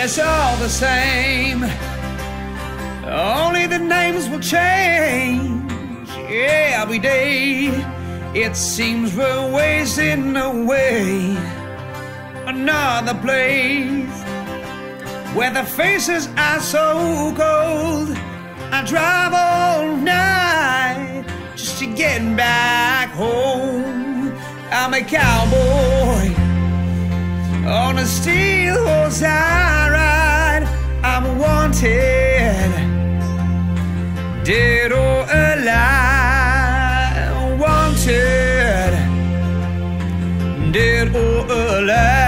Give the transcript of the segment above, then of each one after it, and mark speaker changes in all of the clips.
Speaker 1: It's all the same, only the names will change. Yeah, every day it seems we're wasting away. Another place where the faces are so cold. I drive all night just to get back home. I'm a cowboy on a steel horse I ride. I'm wanted, dead or alive. Wanted, dead or alive.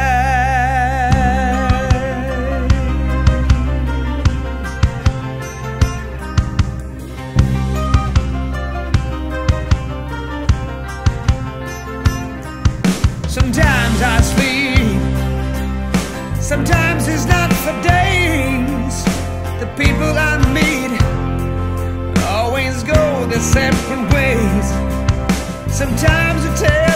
Speaker 1: Sometimes I sleep, sometimes it's not for days. The people I meet always go their separate ways. Sometimes it takes